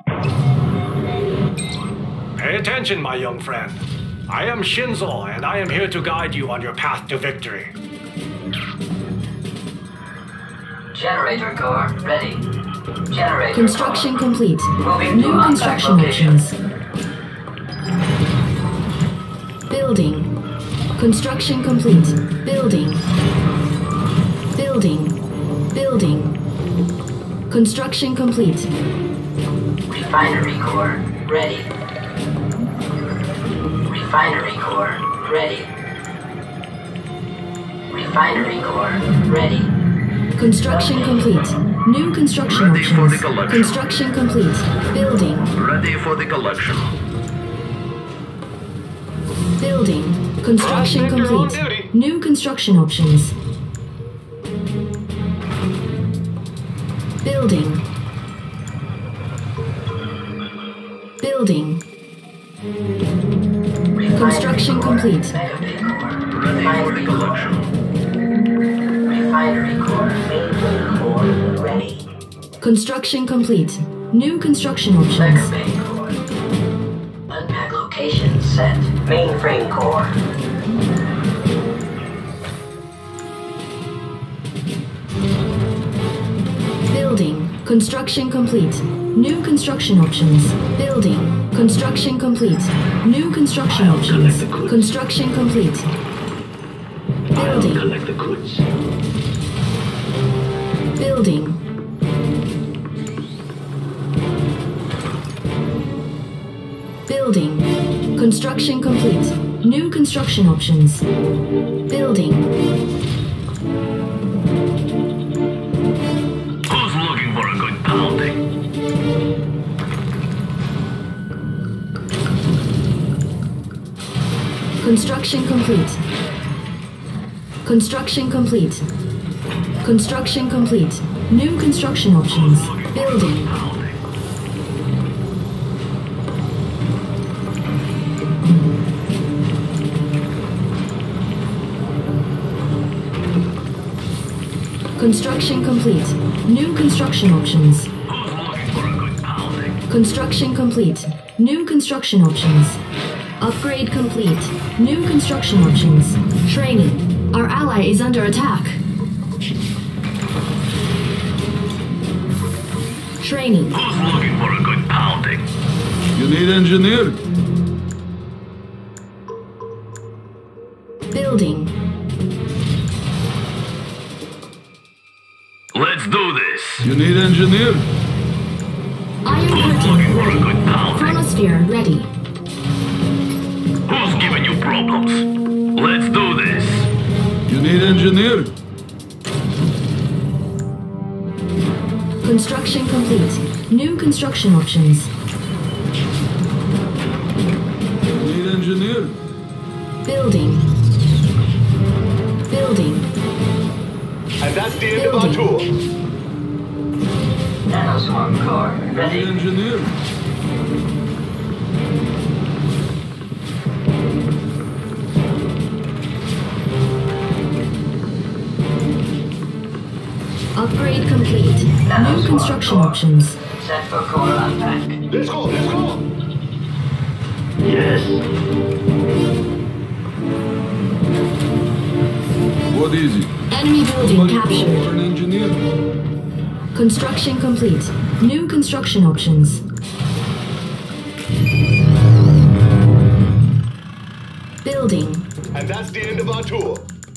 Pay attention, my young friend. I am Shinzo, and I am here to guide you on your path to victory. Generator core ready. Generator Construction core. complete. Moving New to construction location. options. Building. Construction complete. Building. Building. Building. Construction complete. Refinery core ready. Refinery core ready. Refinery core ready. Construction complete. New construction Ready for the options. collection. Construction complete. Building. Ready for the collection. Building. Construction Prospect your own complete. duty. New construction options. Building. Building. Construction complete. Mega Bay core. Ready for the Refinery core. collection. Refinery core. Mainframe core ready. Construction complete. New construction Mega options. Bay core. Unpack location set. Mainframe core. Building. Construction complete. New construction options. Building. Construction complete. New construction options. collect the goods. Construction complete. Building. Collect the goods. Building. Building. Construction complete. New construction options. Building. Who's looking for a good pounding? Construction complete. Construction complete. Construction complete. New construction options. Building. Construction complete. New construction options. Who's looking for a good pounding? Construction complete. New construction options. Upgrade complete. New construction options. Training. Our ally is under attack. Training. Who's looking for a good pounding? You need engineer? Building. Let's do this. You need engineer? Iron Who's curtain looking for a ready. good pounding? Chronosphere ready. Who's giving you problems? Let's do this. You need engineer? Construction complete. New construction options. You need engineer? Building. Building. And that's the end of our tour. Nanoswarm core You need ready. engineer? Upgrade complete. New construction options. Set for core unpack. Let's go, let's go. Yes. What is it? Enemy building Somebody call captured. for an engineer? Construction complete. New construction options. Building. And that's the end of our tour.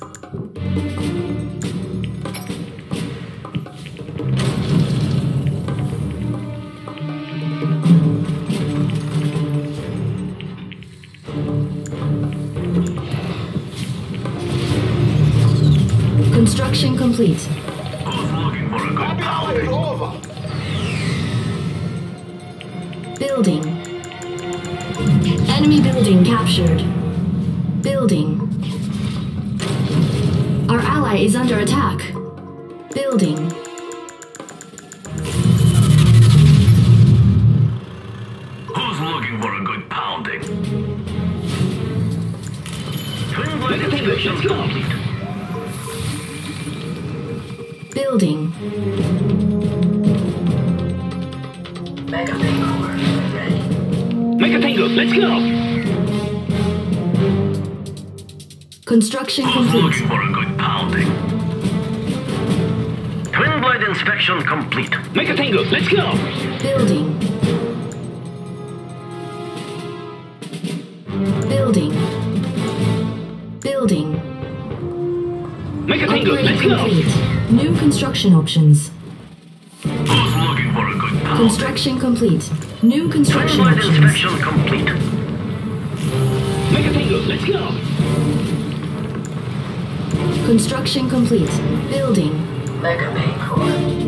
Construction complete. Who's looking for a good Happy hour is pounding? over. Building. Enemy building captured. Building. Our ally is under attack. Building. Who's looking for a good pounding? Investigation complete. Building. Mega Bay core Tango, let's go! Construction Who's complete. looking for a good pounding? Twin blade inspection complete. Make a Tango, let's go! Building. Building. Building. Make a Tango, Upgrade let's go! complete. New construction options. Who's looking for a good pounding? Construction complete. New Twin construction blade options. inspection complete. Make a Tango, let's go! Construction complete. Building. Mega main core.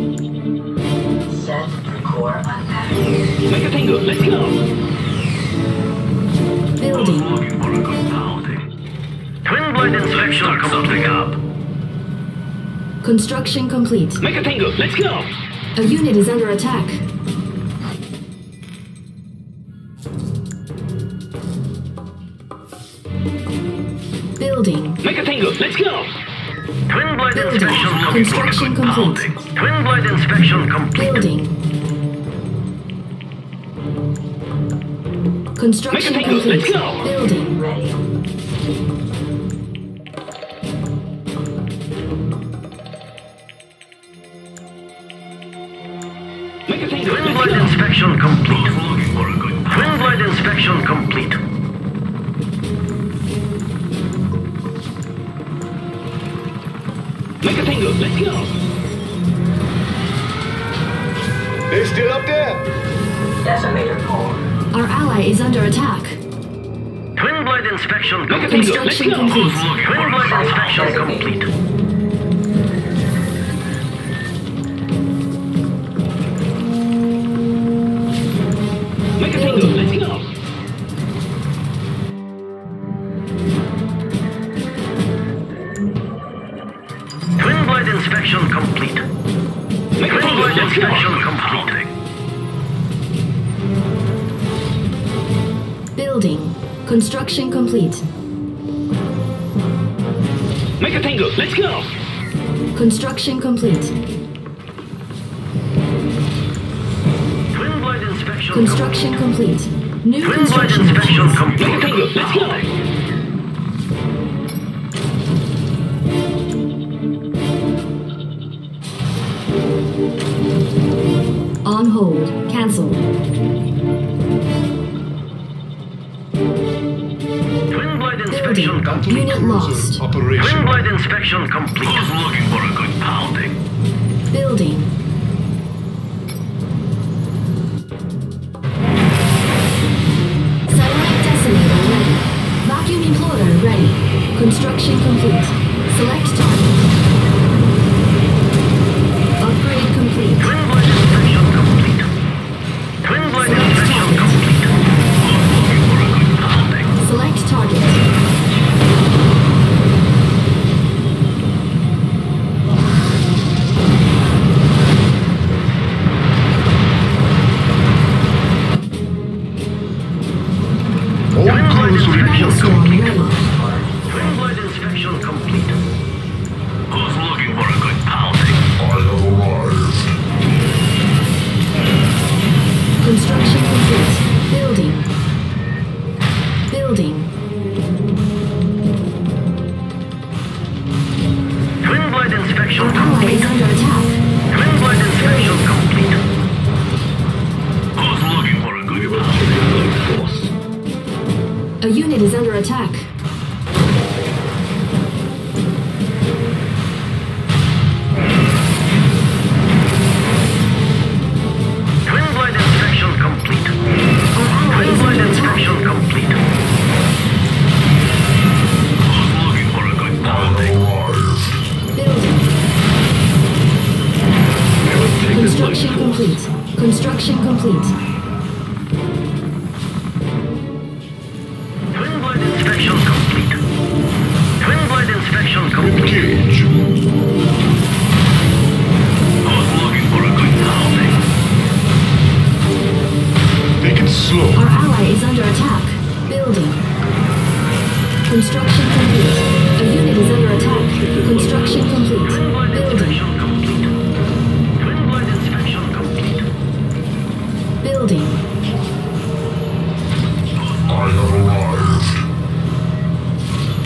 Set core unpacked. Make a Tango, let's go! Who's Building. looking for a good pounding? Twin blade inspection complete. Up. Construction complete. Make a Tango, let's go! A unit is under attack. Building. Make a Tango, let's go! Twin blade Building. inspection complete. Construction complete. Twin blade inspection complete. Building. Construction Make a Tango, complete. let's go. Building. Ready. Make a Tango, Twin let's blade go! inspection complete. Looking for a good twin blade inspection complete. Make a Tango, let's go! They still up there? Decimator core. Our ally is under attack. Twin blade inspection Make a complete. Tango, let's Construction go! complete. Who's looking for a good inspection complete. Make a Tango, let's go! Twin blade inspection complete. Make a Twin Tango, blade let's go! inspection complete. Building. Construction complete. Make a Tango, let's go! Construction complete. Twin blade inspection Construction complete. New complete. Twin blade construction inspection options. complete. Make a Tango, let's go! On hold. Cancel. Twin blade inspection Building. complete. Unit lost. Twin blade inspection complete. Who's looking for a good pounding? Building. Satellite decimator ready. Vacuum imploder ready. Construction complete. Select target. Upgrade complete. Twin blade inspection complete. Twin blade inspection complete. Who's looking for a good pounding? Select target. Twin blade inspection Swarm complete. ready. Twin blade inspection complete. Who's looking for a good pounding? Construction complete. Building. Building. Twin blade inspection Our ally complete. is under attack. Twin blade inspection complete. Who's looking for a good pounding? A unit is under attack. Twin blade inspection complete. Our ally Twin is blade under attack. inspection complete. Who's looking for a good pounding? Building. Construction complete. Construction complete. Twin blade inspection complete. Twin blade inspection complete. Engage. Who's looking for a good pounding? Take it slow. Our ally is under attack. Building. Construction complete. A unit is under attack. Construction complete. Twin blade Building. inspection complete. Twin blade inspection complete. Building. Who's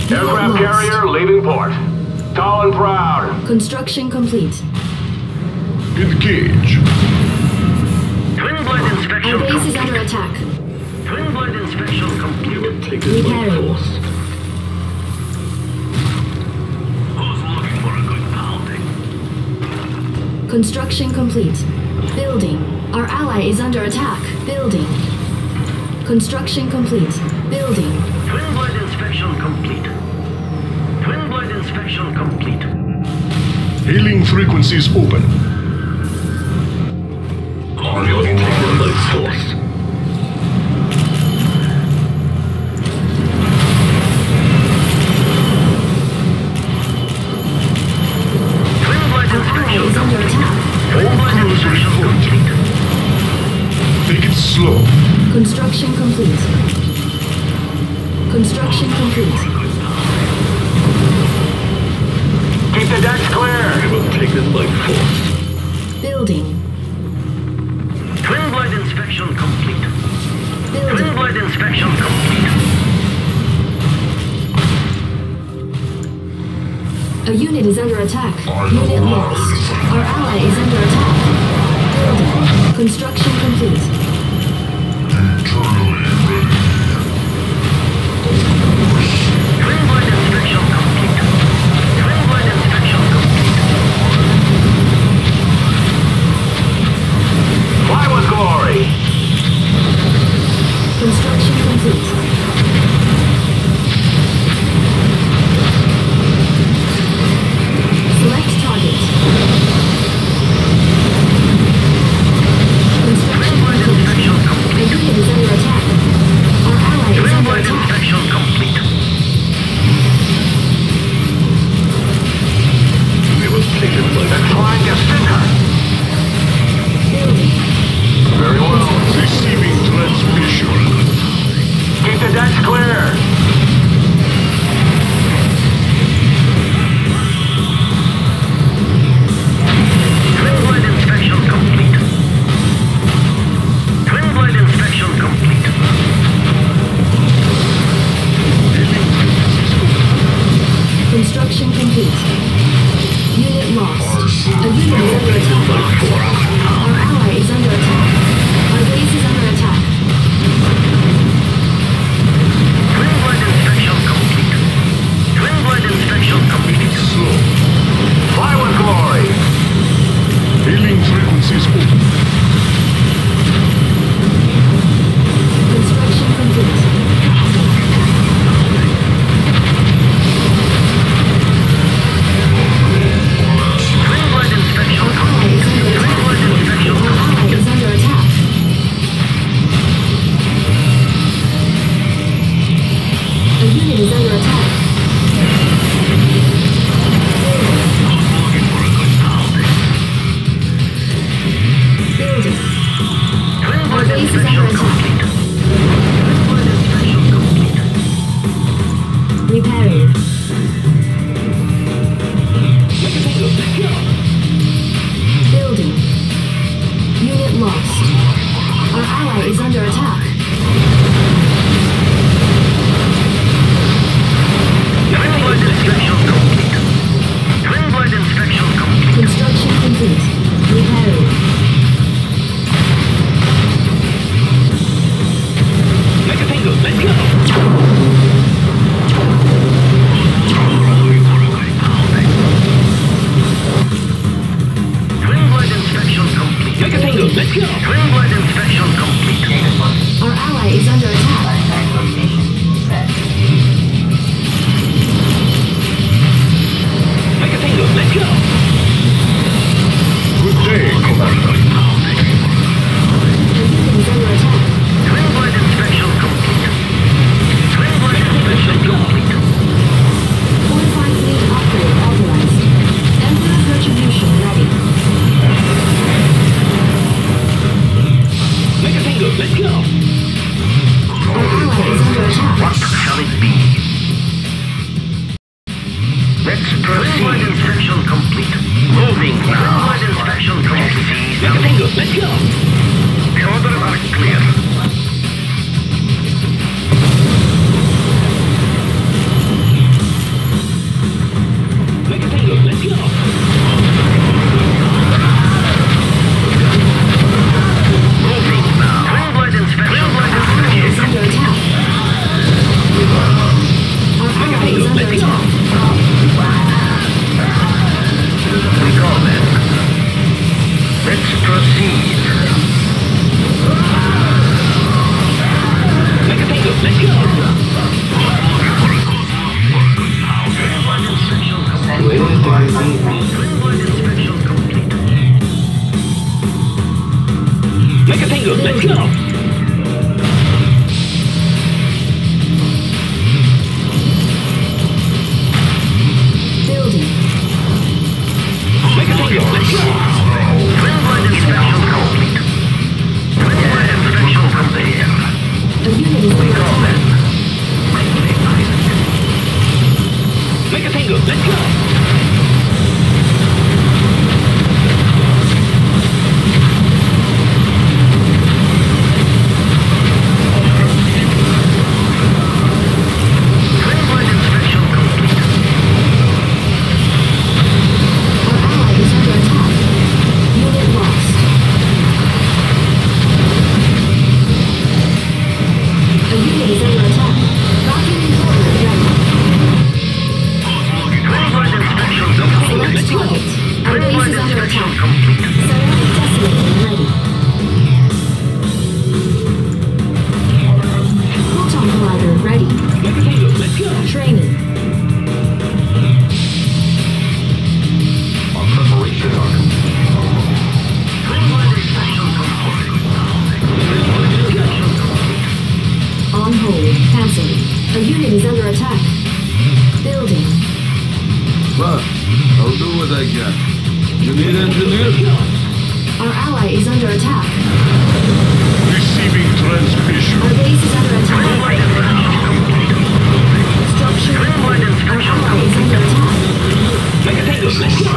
Aircraft lost. carrier leaving port. Tall and proud. Construction complete. Engage. Twin blade inspection Our base is complete. under attack. Twin blade inspection complete. Take this by Repairing. force. Who's looking for a good pounding? Construction complete. Building. Our ally is under attack. Building. Construction complete. Building. Twin blade inspection complete. Twin blade inspection complete. Hailing frequencies open. We'll take this by force. Twin blade Our ally inspection is under complete. attack. Twin blade inspection complete. Take it slow. Construction complete. Construction complete. Keep the decks clear. We'll take this by force. Building. Twin blade inspection complete. Twin Building. blade inspection complete. A unit is under attack. Unit lost. Our ally is under attack. Building. Construction complete. Twin blade inspection complete. Twin blade inspection complete. Fly with glory. Construction complete. Select target. Construction complete. A unit is under attack. Make a tango, let's go! Building. Make a tango, let's go! A unit is under attack. Make a tango, let's go! I'll do what I can. You need engineer? Our ally is under attack. Receiving transmission. Our base is under attack. Structure. Our ally is under attack. Make a tango, let's go!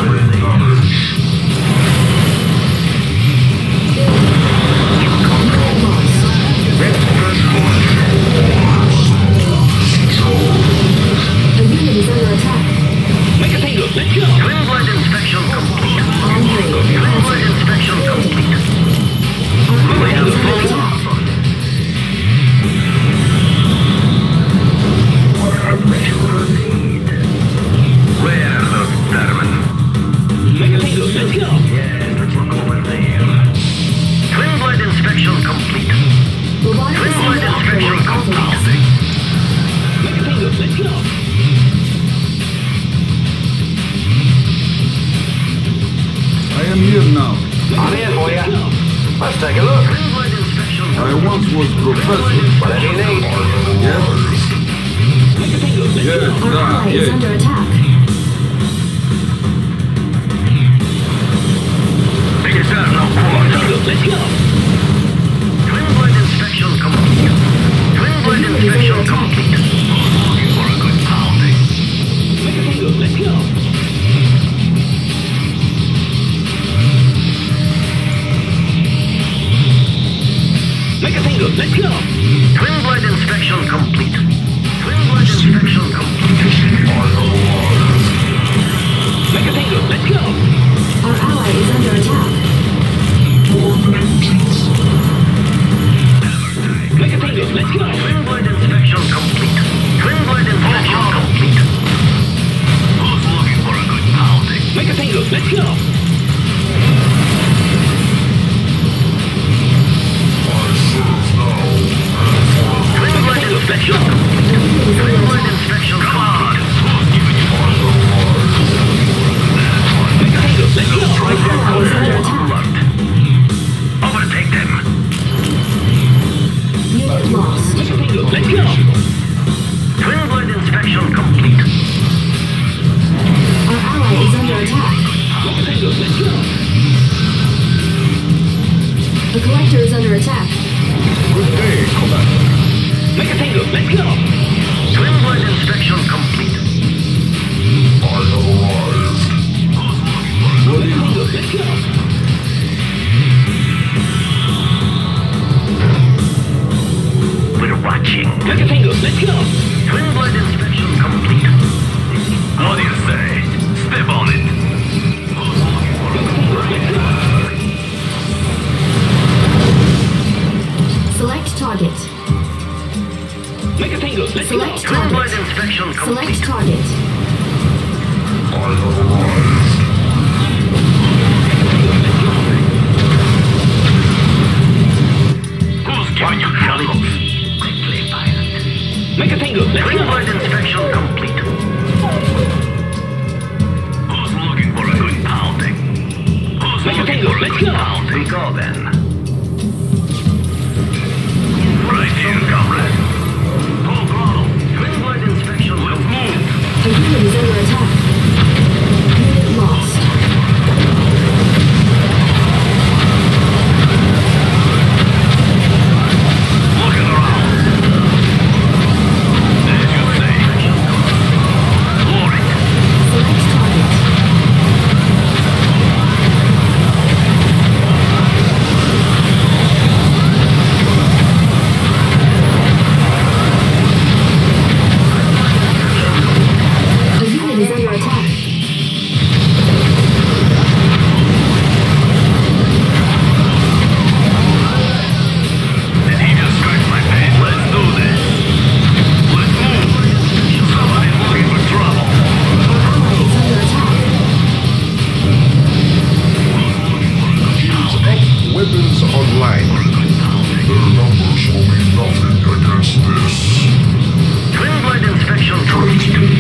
A unit is under attack. Make a tango, let's go! Twin blade inspection complete. On hold. Twin blade inspection complete. Our ally is under attack. Where are those vermin? Make a tango, let's go! Yes, let's look over there. Twin blade inspection complete. Robotic Twin blade assembly inspection operating complete. authorized. Make a tango, let's go! I am here now. I'm here for you. Let's take a look. Twin blade inspection I once was professor. Whatever you need. Yes? Make a tango, let's Yes, go! Our ally is yes. under attack. Big as that, no Make a quarter. tango, let's go! Twin blade inspection complete. Twin blade inspection complete. Looking for a good pounding. Make a tango, let's go! Make a tango, let's go! Twin blade inspection complete. Twin blade inspection complete. Make a tango, let's go! Our ally is under attack. Make a tango, let's go! Twin blade inspection complete. Twin blade inspection complete. Who's looking for a good pounding? Make a tango, let's go! Twin blade inspection complete. Twin blade inspection complete. Make a tango, let's go! Our ally is under attack. Overtake them. Unit lost. Make a tango, let's go! Twin blade inspection complete. Our ally is under attack. Make a tango, let's go! The collector is under attack. Good day, Commander. Make a tango, let's go! Twin blade inspection complete. What Make a is tango, let's go! We're watching. Make a tango, let's go! Twin blade inspection complete. What do you say? Step on it. Select target. Make a tango, let's go! Select Twin blade target. inspection Select complete. target. Who's giving you trouble? Quickly, pilot. Make a tango. Let's Twin go. blade inspection complete. Who's looking for a good pounding? Who's Make a looking tango. for a Let's good go. pounding? We go then. Right here, comrade. Full throttle. Twin blade inspection. Let's move. A unit is under attack. Unit lost. Looking around. As you say. Loading. Select target. A unit is under attack. Did he just scratch my face? Let's do this. Let's move. Somebody's looking for trouble. It's under attack. Weapons online. Their numbers will mean nothing against this. Twin blade inspection complete.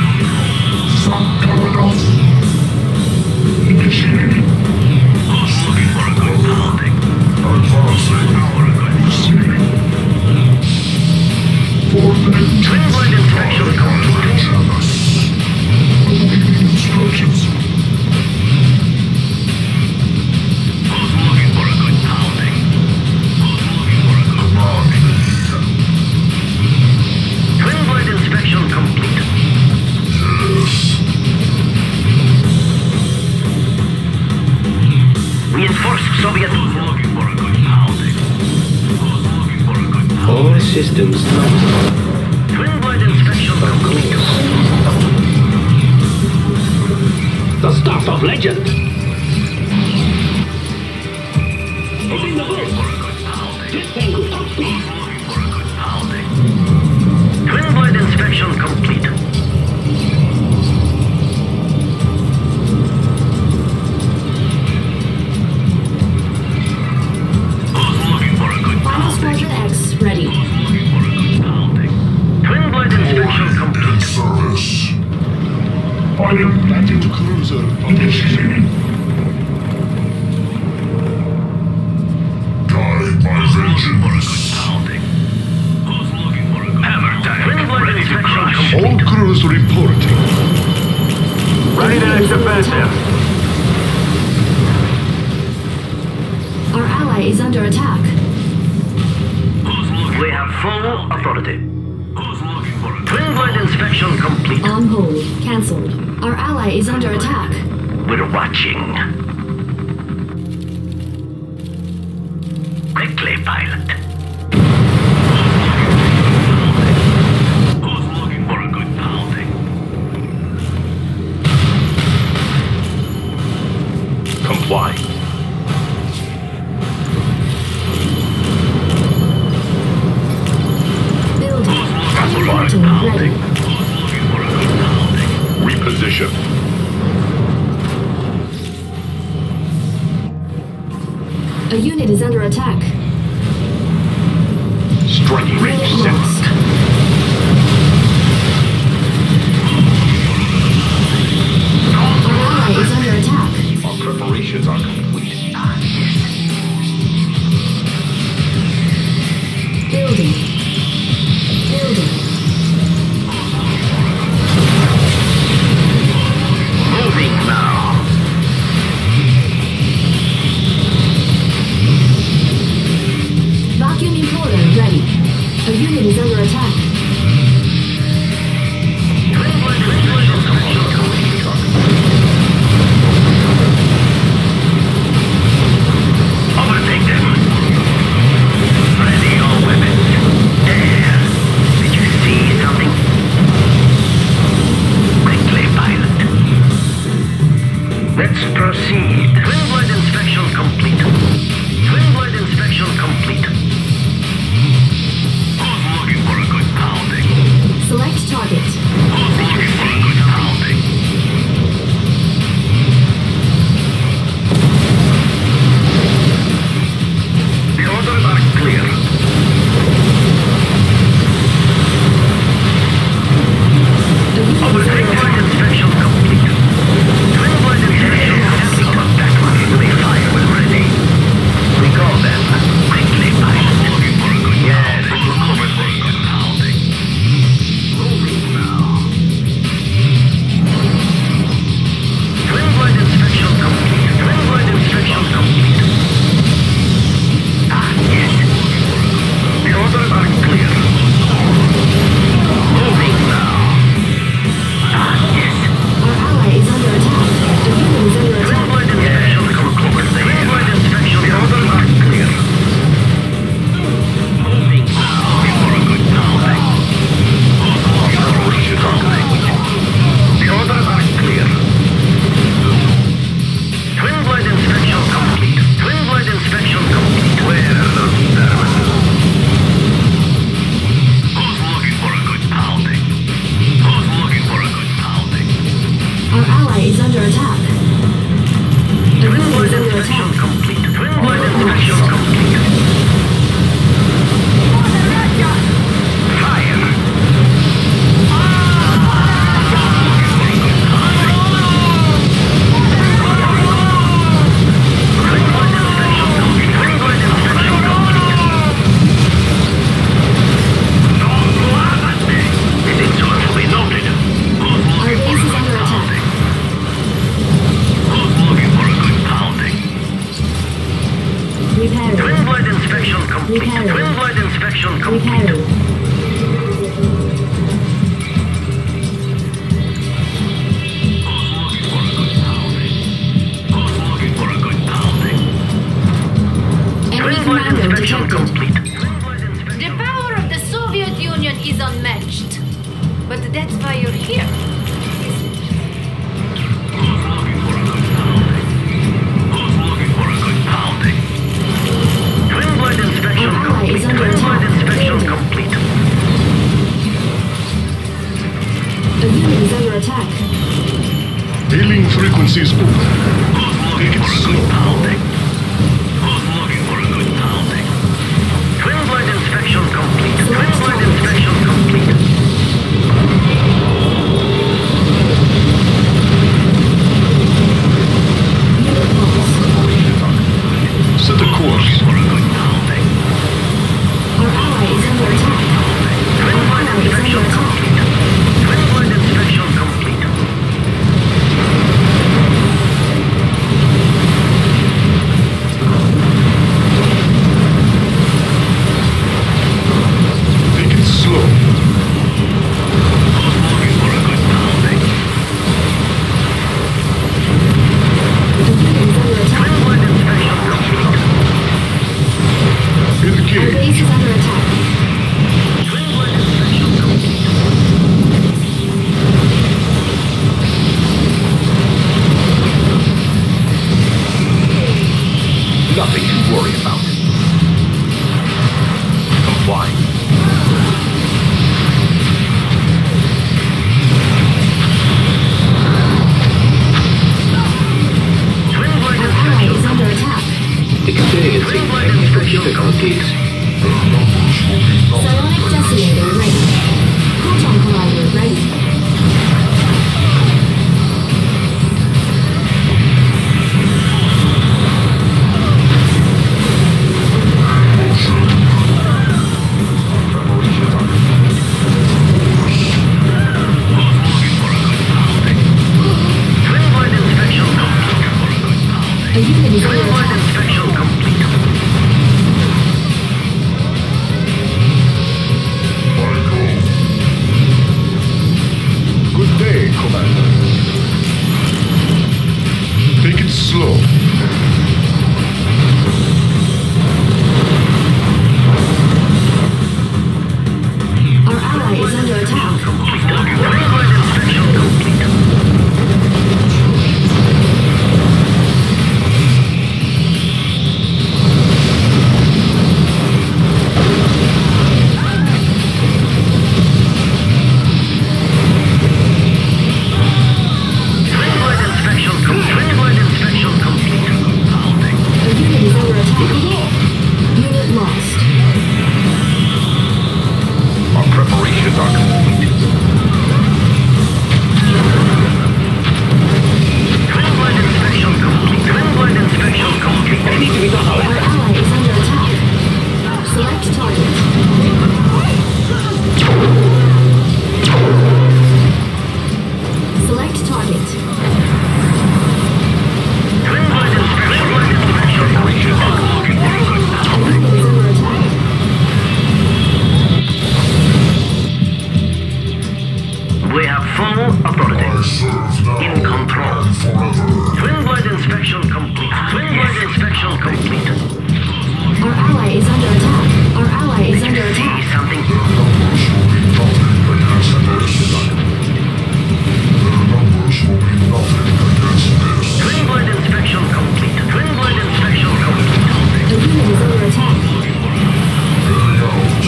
Who's looking for a good pounding? Advancing. Twin blade inspection complete. Instructions. Who's looking for a good pounding? Who's looking for a good Command me. Twin blade inspection complete. Yes. Reinforced Soviet. Who's looking for a good pounding? Who's looking for a good pounding? All systems lost. Twin blade inspection complete. The start of legend. Open the boat. Jet tango top speed. Looking for a good pounding. Twin blade inspection complete. Who's looking for a good Final pounding? Squadron X ready. Looking for a good pounding. Twin blade inspection In complete. service. I am landing cruiser initiated. Guide my vengeance. Pounding. Who's looking for a good hammer tank? Twin blade inspection complete. All crews reporting. Ready to next offensive. Our ally is under attack. We have full authority. Who's looking for a twin blade inspection complete? On hold. Cancelled. Our ally is under attack. We're watching. Quickly, pilot. Who's looking for a good pounding? Comply. Building. Reporting Ready. Who's looking for a good pounding? Reposition. A unit is under attack. Strike Unit range set. lost. Our ally is under attack. Our preparations are complete. Building. Building. Moving now. Vacuum importer ready. A unit is under attack. Twin blade inspection complete. Overtake them. Ready all weapons. There. Did you see something? Quickly, pilot. Let's proceed. Twin blade inspection complete. Twin blade inspection complete. Who's looking for a good pounding? Select target. Who's looking for a good pounding? The orders are clear. ally is under attack. A Twin unit blade is under inspection attack. complete. Twin blade inspection complete. Fire! Repairing. Enemy commando detected. The power of the Soviet Union is unmatched. But that's why you're here. Twin blade inspection Our ally is complete. under Twin blade attack. inspection Danger. complete. A unit is under attack. Hailing frequencies open. Take it slow. Twin blade inspection complete. Twin blade inspection complete. Unit lost. Set a course. Our ally is under attack. Twin blade inspection complete. Twin blade inspection complete. Take it slow. A unit is under attack. Twin blade inspection complete. Our Engage. base is under attack. Twin blade inspection complete. Nothing to worry about. Comply. Twin blade Our ally inspection is under attack. Experiencing technical difficulties. Psionic Decimator ready. Proton Collider ready. Twin blade inspection complete. A unit is Twin under blade attack. inspection complete. Good day, Commander. Take it slow. Our ally is under attack. Twin blade inspection complete. Twin blade inspection complete. Twin blade inspection complete. A unit is under attack. Unit lost. Our preparations are complete. Twin blade inspection complete. Twin blade inspection complete. Our ally is under attack. Select target. Select target. Twin blade inspection. Twin blade inspection. A unit is under attack. We have full authority. I serve now In control. and forever. Twin blade inspection complete. Twin blade inspection complete. Our ally is under attack. Our ally is under See attack. something? Their numbers will be nothing against this. Their numbers will be nothing against this. Twin blade inspection complete. Twin blade inspection complete. A unit is under attack. Carry out.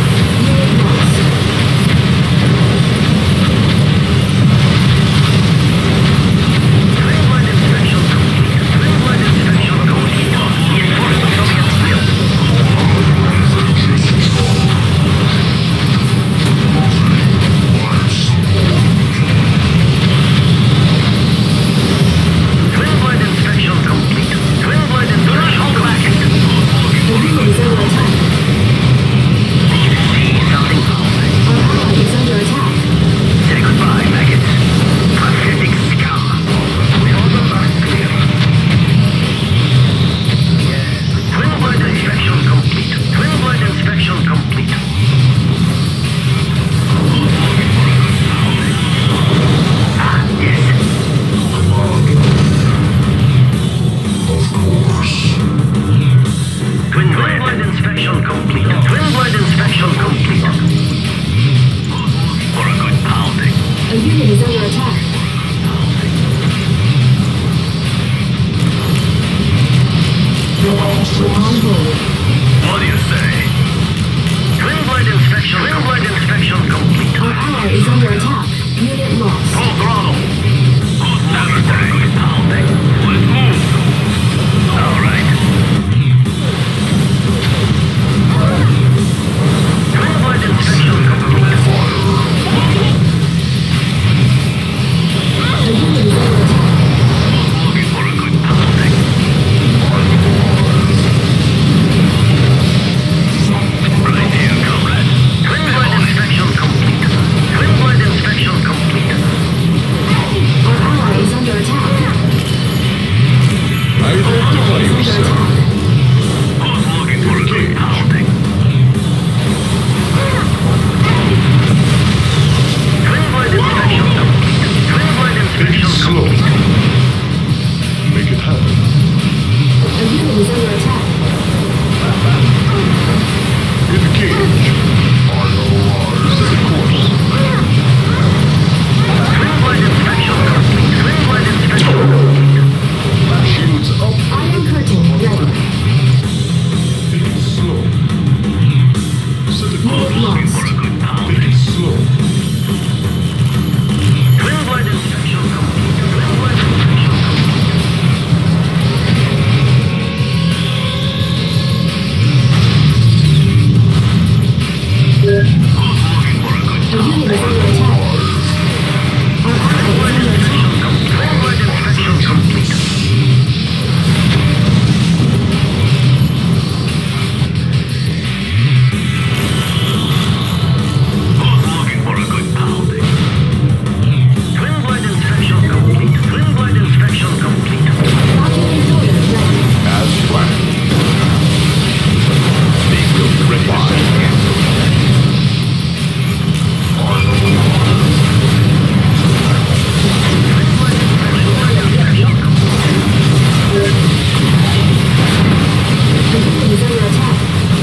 Unit lost. Our ally is under attack. Unit lost. Full throttle. Saturday. Pounding. Let's move. All right. Twin-blade inspection complete. The unit is under attack. Looking for a good pounding. Right here, comrade. Twin-blade inspection complete. Twin-blade inspection complete. Our ally is under attack. Identify yourself. Who's looking for a good pounding? Twin-blade inspection complete. Twin-blade inspection Slow. complete. Make it happen. The unit is under attack. Engage. Set the course. Twin-blade inspection complete. Twin-blade inspection complete. Shields up. Iron curtain ready. Take it slow. Set the Unit course. lost. For a good Take pounding. it slow. Twin-blade inspection complete. Twin-blade inspection complete. Who's looking for a good The unit is under attack. Our ally is under attack. Twin-blade inspection complete. Who's looking for a good pounding? Twin-blade inspection complete. Twin-blade inspection complete. Rocket encoder ready. As planned. They will reply. The unit is under attack.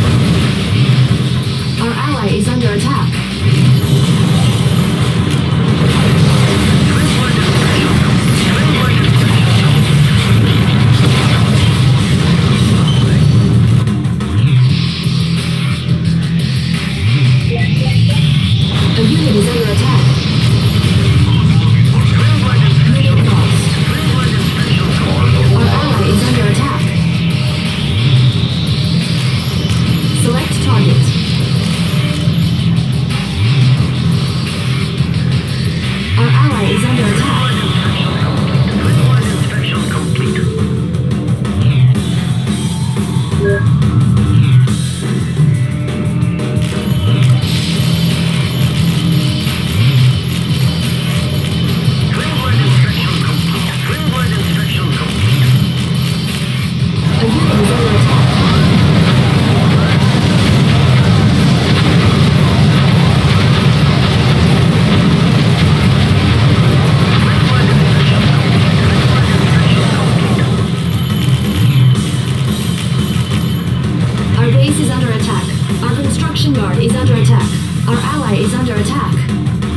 Our ally is under attack. The unit is under attack. Unit lost. Our ally is under attack. Select target. Our ally is under attack. Twin-blade inspection complete. Twin-blade inspection complete. Twin-blade inspection complete. A unit is under attack. Our base is under attack. Our construction yard is under attack. Our ally is under attack.